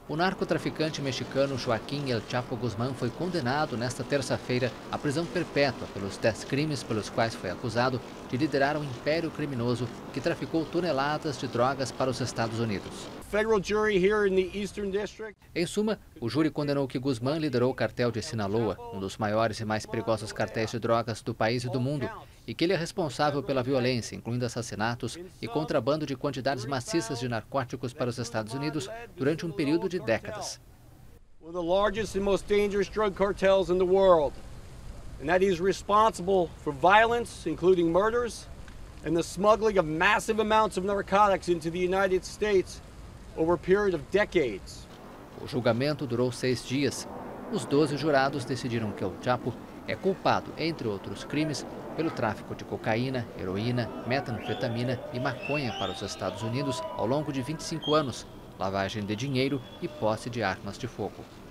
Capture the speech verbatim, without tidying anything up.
O narcotraficante mexicano Joaquim El Chapo Guzmán foi condenado nesta terça-feira à prisão perpétua pelos dez crimes pelos quais foi acusado de liderar um império criminoso que traficou toneladas de drogas para os Estados Unidos. Em suma, o júri condenou que Guzmán liderou o cartel de Sinaloa, um dos maiores e mais perigosos cartéis de drogas do país e do mundo, e que ele é responsável pela violência, incluindo assassinatos e contrabando de quantidades maciças de narcóticos para os Estados Unidos durante um período de décadas. One of the largest and most dangerous drug cartels in the world, and that he is responsible for violence, including murders, and the smuggling of massive amounts of narcotics into the United States over a period of decades. O julgamento durou seis dias. Os doze jurados decidiram que El Chapo é culpado, entre outros crimes, pelo tráfico de cocaína, heroína, metanfetamina e maconha para os Estados Unidos ao longo de vinte e cinco anos, lavagem de dinheiro e posse de armas de fogo.